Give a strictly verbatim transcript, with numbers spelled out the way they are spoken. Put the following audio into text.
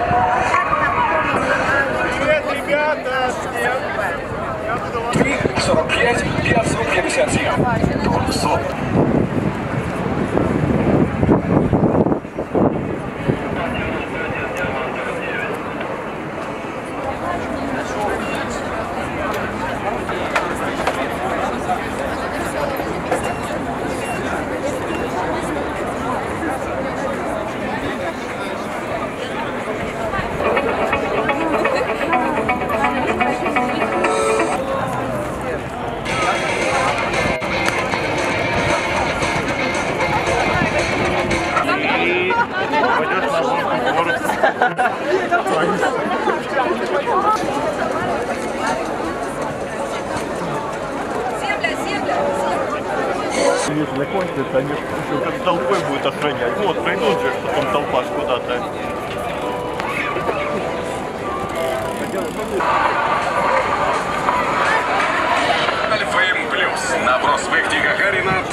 Привет, ребята! три сорок пять пятьсот пятьдесят семь. двухсот. Если закончится, они еще как толпой будут охранять. Ну вот пройдут же, потом толпа куда-то. Альфа М плюс. На проспекте Гагарина